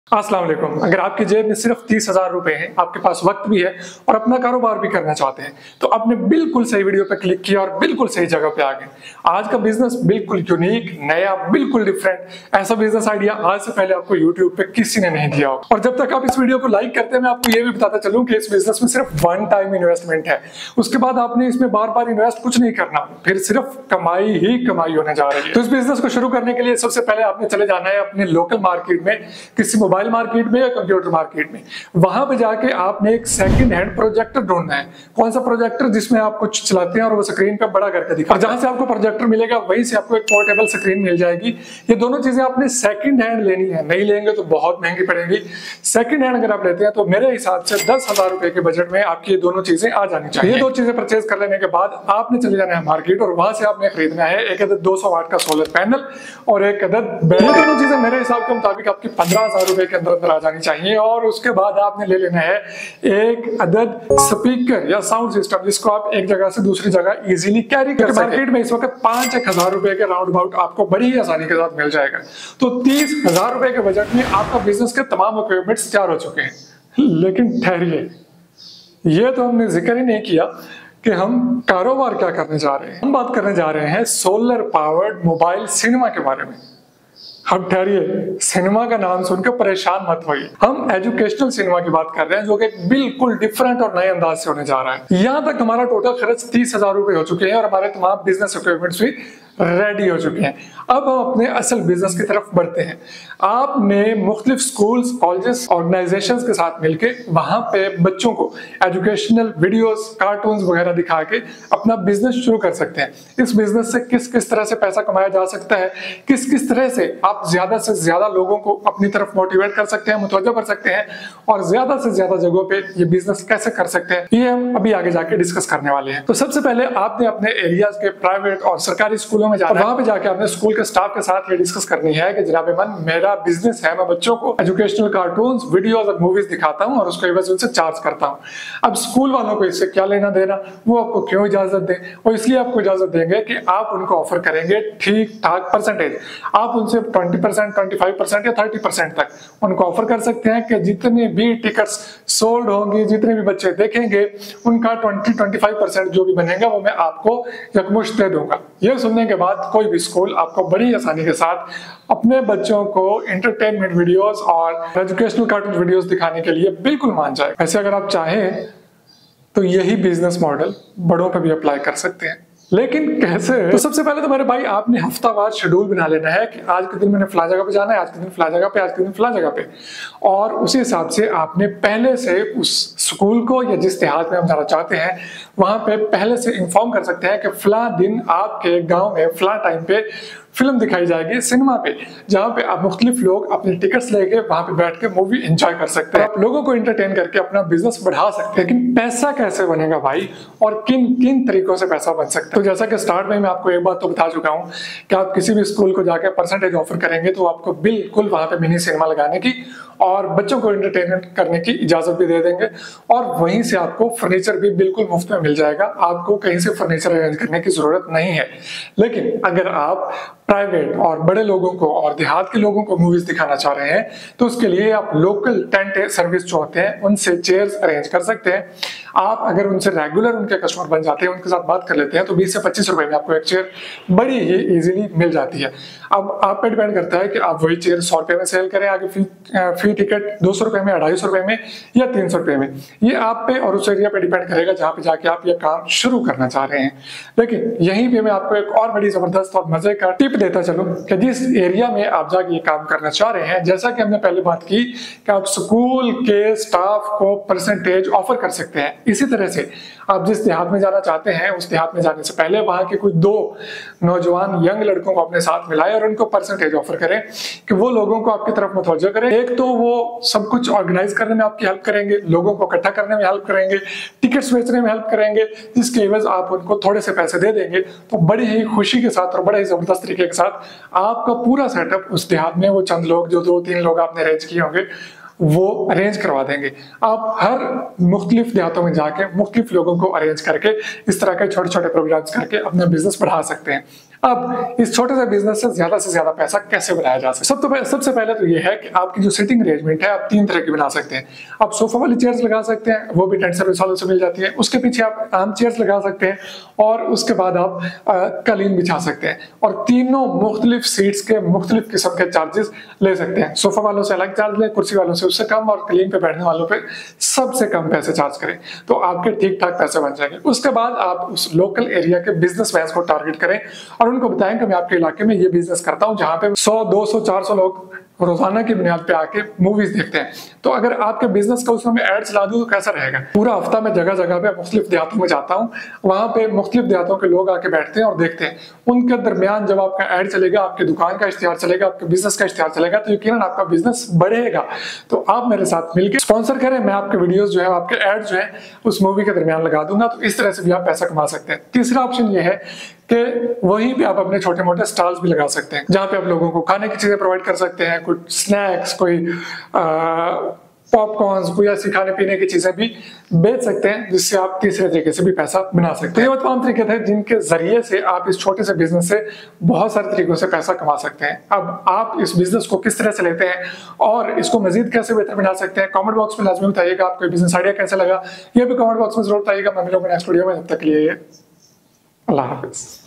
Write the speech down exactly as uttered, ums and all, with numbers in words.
अस्सलाम वालेकुम। अगर आपकी जेब में सिर्फ तीस हजार रुपए हैं, आपके पास वक्त भी है और अपना कारोबार भी करना चाहते हैं, तो आपने बिल्कुल सही वीडियो पे क्लिक किया और बिल्कुल सही जगह पे आ गए। आज का बिजनेस बिल्कुल यूनिक, नया, बिल्कुल डिफरेंट। ऐसा बिजनेस आइडिया आज से पहले आपको यूट्यूब पे किसी ने नहीं दिया हो। और जब तक आप इस वीडियो को लाइक करते हैं, मैं आपको ये भी बताता चलूं कि इस बिजनेस में सिर्फ वन टाइम इन्वेस्टमेंट है। उसके बाद आपने इसमें बार बार इन्वेस्ट कुछ नहीं करना, फिर सिर्फ कमाई ही कमाई होने जा रही है। तो इस बिजनेस को शुरू करने के लिए सबसे पहले आपने चले जाना है अपने लोकल मार्केट में, किसी मोबाइल मार्केट में या कंप्यूटर मार्केट में। वहां पे जाके आपने एक सेकंड हैंड प्रोजेक्टर ढूंढना है। कौन सा प्रोजेक्टर? जिसमें आप कुछ चलाते हैं और वो स्क्रीन पे बड़ा करके दिखा। और जहां से आपको प्रोजेक्टर मिलेगा वहीं से आपको एक पोर्टेबल स्क्रीन मिल जाएगी। ये दोनों चीजें आपने सेकंड हैंड लेनी है, नहीं लेंगे तो बहुत महंगी पड़ेगी। सेकंड हैंड अगर आप लेते हैं तो मेरे हिसाब से दस हजार रुपए के बजट में आपकी ये दोनों चीजें आ जानी चाहिए। ये दो चीजें परचेज कर लेने के बाद आपने चले जाना है मार्केट और वहां से आपने खरीदना है एक अदद दो सौ वाट का सोलर पैनल और एक अदद बैटरी। ये दोनों चीजें मेरे हिसाब के मुताबिक आपकी पंद्रह हजार रुपए के अंदर अंदर आ जानी चाहिए। और उसके बाद आपने ले लेना है एक अदद स्पीकर या साउंड सिस्टम, जिसको आप एक जगह से दूसरी जगह इजीली कैरी कर सकें। मार्केट में इस वक्त पांच एक हजार रुपए के राउंड अबाउट आपको बड़ी ही आसानी के साथ मिल जाएगा। तो तीस हजार रुपए के बजट में आपका बिजनेस के तमाम इक्विपमेंट्स तैयार हो चुके हैं। लेकिन ठहरिए, ये तो हमने जिक्र ही नहीं किया कि हम कारोबार क्या करने जा रहे हैं। हम बात करने जा रहे हैं सोलर पावर्ड मोबाइल सिनेमा के बारे में। अब ठहरिए, सिनेमा का नाम सुनकर परेशान मत होइए। हम एजुकेशनल सिनेमा की बात कर रहे हैं, जो कि बिल्कुल डिफरेंट और नए अंदाज से होने जा रहा है। यहाँ तक हमारा टोटल खर्च तीस हजार रुपए हो चुके हैं और हमारे तमाम बिजनेस इक्विपमेंट्स भी रेडी हो चुके हैं। अब हम अपने असल बिजनेस की तरफ बढ़ते हैं। आपने मुख्तलिफ स्कूल्स, कॉलेजेस, ऑर्गेनाइजेशंस के साथ मिलकर वहां पे बच्चों को एजुकेशनल वीडियोस, कार्टून्स वगैरह दिखा के अपना बिजनेस शुरू कर सकते हैं। इस बिजनेस से किस किस तरह से पैसा कमाया जा सकता है, किस किस तरह से आप ज्यादा से ज्यादा लोगों को अपनी तरफ मोटिवेट कर सकते हैं, मुतवज्जो कर सकते हैं और ज्यादा से ज्यादा जगहों पे ये बिजनेस कैसे कर सकते हैं, ये हम अभी आगे जाके डिस्कस करने वाले हैं। तो सबसे पहले आपने अपने एरियाज के प्राइवेट और सरकारी स्कूलों में जाना है। वहां पे जाके आपने स्कूल के स्टाफ के साथ ये डिस्कस करनी है कि जनाब मन, मेरा बिजनेस है, मैं बच्चों को एजुकेशनल कार्टून्स, वीडियोस और मूवीज दिखाता हूं और उसको एवज उनसे चार्ज करता हूं। अब स्कूल वालों को इससे क्या लेना देना, वो आपको क्यों इजाजत दें? और इसलिए आपको इजाजत देंगे कि आप उनको ऑफर करेंगे ठीक ठाक परसेंटेज। आप उनसे twenty percent, twenty five percent या थर्टी परसेंट तक उनको ऑफर कर सकते हैं कि जितने भी टिकट्स सोल्ड होंगी, जितने भी बच्चे देखेंगे, उनका ट्वेंटी ट्वेंटी फाइव परसेंट जो भी बनेगा वो मैं आपको यकमुश्त दे दूंगा। ये सुनने के बाद कोई भी स्कूल आपको बड़ी आसानी के साथ अपने बच्चों को एंटरटेनमेंट वीडियोस और एजुकेशनल कार्टून वीडियोस दिखाने के लिए बिल्कुल मान जाए। ऐसे अगर आप चाहें तो यही बिजनेस मॉडल बड़ों पे भी अप्लाई कर सकते हैं। लेकिन कैसे? तो सबसे पहले तो मेरे भाई आपने हफ्तावार शेड्यूल बना लेना है कि आज के दिन मैंने फला जगह पे जाना है, आज के दिन फला जगह पे, आज के दिन फला जगह पे। और उसी हिसाब से आपने पहले से उस स्कूल को या जिस देहात में हम जाना चाहते हैं वहां पे पहले से इन्फॉर्म कर सकते हैं कि फला दिन आपके गांव में फला टाइम पे फिल्म दिखाई जाएगी सिनेमा पे, जहां पे आप मुख्तलिफ लोग अपने टिकट्स लेके वहां पे बैठ के मूवी एंजॉय कर सकते हैं। आप लोगों को एंटरटेन करके अपना बिजनेस बढ़ा सकते हैं। लेकिन पैसा कैसे बनेगा भाई, और किन किन तरीकों से पैसा बन सकता है? तो जैसा कि स्टार्ट में मैं आपको एक बात तो बता चुका हूं कि आप किसी भी स्कूल को जाकर परसेंटेज ऑफर करेंगे तो आपको बिल्कुल वहां पे मिनी सिनेमा लगाने की और बच्चों को एंटरटेनमेंट करने की इजाजत भी दे देंगे। और वहीं से आपको फर्नीचर भी बिल्कुल मुफ्त में मिल जाएगा। आपको कहीं से फर्नीचर अरेंज करने की जरूरत नहीं है। लेकिन अगर आप प्राइवेट और बड़े लोगों को और देहात के लोगों को मूवीज दिखाना चाह रहे हैं तो उसके लिए आप लोकल टेंट सर्विस जो होते हैं उनसे चेयर्स अरेंज कर सकते हैं। आप अगर उनसे रेगुलर उनके कस्टमर बन जाते हैं, उनके साथ बात कर लेते हैं, तो बीस से पच्चीस रुपए में आपको एक चेयर बड़ी ही इजीली मिल जाती है। अब आप पे डिपेंड करता है कि आप वही चेयर सौ रुपए में सेल करें, आगे फी फी टिकट दो सौ रुपए में, अढ़ाई सौ रुपए में या तीन सौ रुपए में। ये आप पे और उस एरिया पे डिपेंड करेगा जहाँ पे जाके आप ये काम शुरू करना चाह रहे हैं। लेकिन यहीं पे मैं आपको एक और बड़ी जबरदस्त और मजे का टिप देता चलूं कि जिस एरिया में आप जाके ये काम करना चाह रहे हैं, जैसा कि हमने पहले बात की कि आप स्कूल के स्टाफ को परसेंटेज ऑफर कर सकते हैं, इसी तरह से आप जिस देहात में जाना चाहते हैं उस देहात में जाने से पहले वहां के कुछ दो नौजवान यंग लड़कों को अपने साथ मिलाएं और उनको परसेंटेज ऑफर करें कि वो लोगों को आपकी तरफ मुतवज्जो करें। एक तो वो सब कुछ ऑर्गेनाइज करने में आपकी हेल्प करेंगे, लोगों को इकट्ठा करने में हेल्प करेंगे, टिकट्स बेचने में हेल्प करेंगे, जिसके एवज आप उनको थोड़े से पैसे दे देंगे। तो बड़ी ही खुशी के साथ और बड़े ही जबरदस्त तरीके के साथ आपका पूरा सेटअप उस देहात में वो चंद लोग जो दो तीन लोग आपने अरेंज किए होंगे वो अरेंज करवा देंगे। आप हर मुख्तलिफ देहातों में जाके मुख्तलिफ लोगों को अरेंज करके इस तरह के छोटे छोटे प्रोग्राम्स करके अपना बिजनेस बढ़ा सकते हैं। अब इस छोटे से बिजनेस से ज्यादा से ज्यादा पैसा कैसे बनाया जा सकता है? सब तो पह, सबसे पहले तो ये है कि आपकी जो सिटिंग अरेंजमेंट है आप तीन तरह की बना सकते हैं। आप सोफा वाली चेयर्स लगा सकते हैं, वो भी टेंट सर्विस वालों से मिल जाती है। उसके पीछे आप आर्म चेयर्स लगा सकते हैं और उसके बाद आप कालीन बिछा सकते हैं और तीनों मुख्तलिफ सीट्स के मुख्तलिफ किस्म के चार्जेस ले सकते हैं। सोफा वालों से अलग चार्ज ले, कुर्सी वालों से उससे कम और कालीन पे बैठने वालों पे सबसे कम पैसे चार्ज करें, तो आपके ठीक ठाक पैसे बन जाएंगे। उसके बाद आप उस लोकल एरिया के बिजनेस मैन को टारगेट करें और उनको बताएं कि मैं आपके इलाके में ये बिजनेस करता हूं जहां पे सौ, दो सौ, चार सौ लोग रोजाना की बुनियाद पे आके मूवीज देखते हैं। तो अगर आपके बिजनेस का उसमें ऐड चला दूं तो कैसा रहेगा? पूरा हफ्ता मैं जगह जगह पे मुख्तलिफ देहातों में जाता हूँ, वहां पे मुख्तलिफ देहातों के लोग आके बैठते हैं और देखते हैं। उनके दरमियान जब आपका ऐड चलेगा, आपकी दुकान का इश्तिहार चलेगा, आपके बिजनेस का इश्तिहार चलेगा, तो यकीनन आपका बिजनेस बढ़ेगा। तो आप मेरे साथ मिलकर स्पॉन्सर करें, मैं आपके वीडियोस जो है, आपके एड जो है उस मूवी के दरमियान लगा दूंगा। तो इस तरह से भी आप पैसा कमा सकते हैं। तीसरा ऑप्शन ये है कि वहीं पे आप अपने छोटे मोटे स्टॉल्स भी लगा सकते हैं, जहां पे आप लोगों को खाने की चीजें प्रोवाइड कर सकते हैं, कुछ स्नैक्स, कोई पॉपकॉर्न्स, कोई ऐसी खाने पीने की चीजें भी बेच सकते हैं, जिससे आप तीसरे तरीके से भी पैसा बना सकते हैं। ये तमाम तरीके थे जिनके जरिए से आप इस छोटे से बिजनेस से बहुत सारे तरीकों से पैसा कमा सकते हैं। अब आप इस बिजनेस को किस तरह से लेते हैं और इसको मजीद कैसे बेहतर बना सकते हैं, कमेंट बॉक्स में लाजमी बताइएगा। आपको बिजनेस आइडिया कैसा लगा ये भी कमेंट बॉक्स में जरूर बताइएगा। मैं मिलूंगा नेक्स्ट वीडियो में, तब तक के लिए अल्लाह हाफिज।